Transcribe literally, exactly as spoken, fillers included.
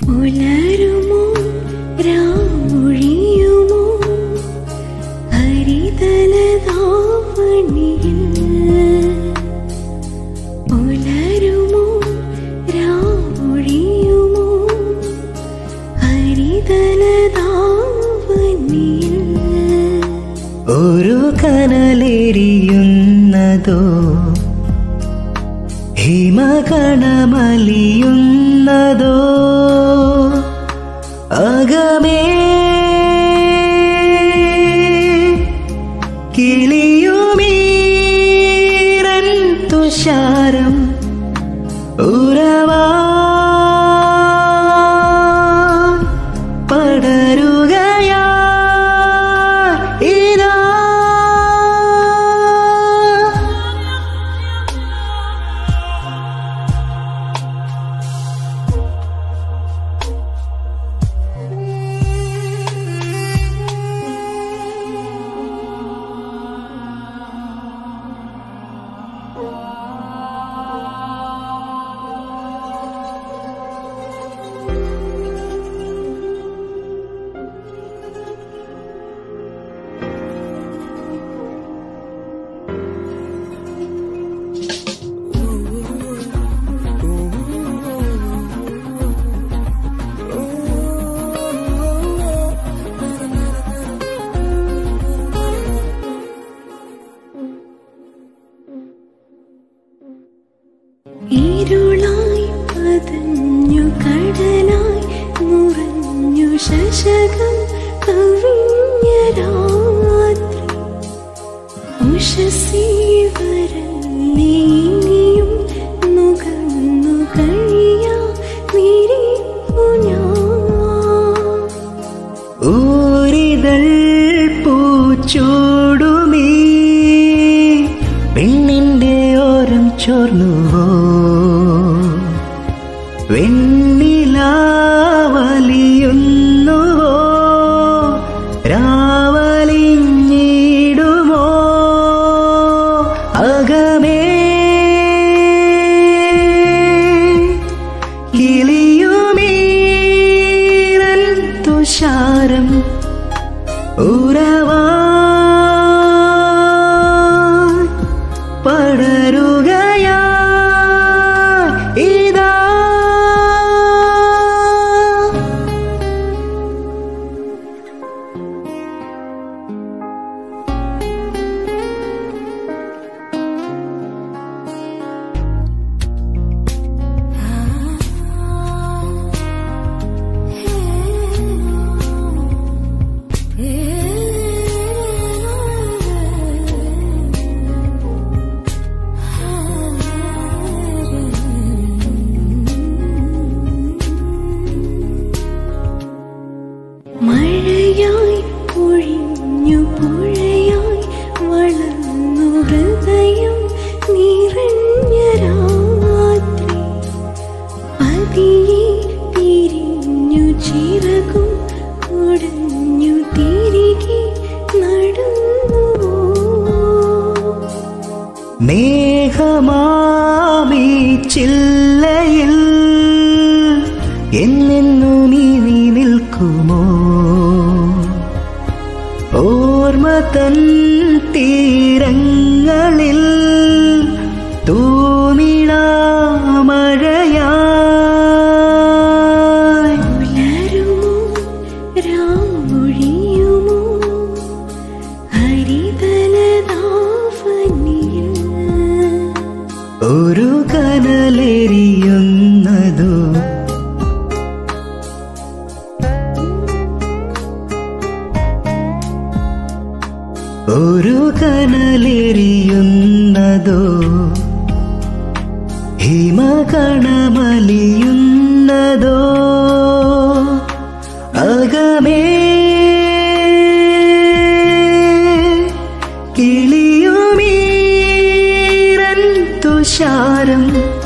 പുലരുമോ രാമൊഴിയുമോ ഹരിതലതാവണിയിൽ പുലരുമോ രാമൊഴിയുമോ ഹരിതലതാവണിയിൽ ഒരു കനലെരിയുന്നതോ ഹിമകണമലിയുന്നതോ അകമേ കിളിയുമീരൻ തുഷാരം ഉറവാ പടരുകയാ ഇതാ ഇരുളായി പതഞ്ഞു കടലായി മുറഞ്ഞു ശശകം കവിഞ്ഞ രാത്രി ഉഷസി വരന്നിനിയും നുകർന്നു കഴിയാ വിരിപ്പു ഞാൻ ഊരിതൾ പൂച്ചൂടുമീ പെണ്ണിന്റെ ഓരം ചോർന്നുവോ വെണ്ണിലാവലിയുന്നുവോ രാവലിഞ്ഞിടുമോ അകമേ കിളിയുമീരൻ തുഷാരം ഉറവാ പടരുകയാ ഇതാ മഴയായി പൊഴിഞ്ഞു പുഴയായി വളർന്നു ഹൃദയം നിറഞ്ഞ രാത്രി പതിയെ തിരിഞ്ഞു ചിറകും കുടഞ്ഞു തിരികെ നടന്നുവോ മേഘമാമി ചില്ലയിൽ എന്നെന്നു നീ നിൽക്കുമോ ഓർമ്മ തൻ തീരങ്ങളിൽ തൂമിഴാ മഴയായി പുലരുമോ രാമൊഴിയുമോ ഹരിതലതാവണിയിൽ ഒരു കനലെരിയുന്നതോ ഒരു കനലെരിയുന്നതോ ഹിമകണമലിയുന്നതോ അകമേ കിളിയുമീരൻ തുഷാരം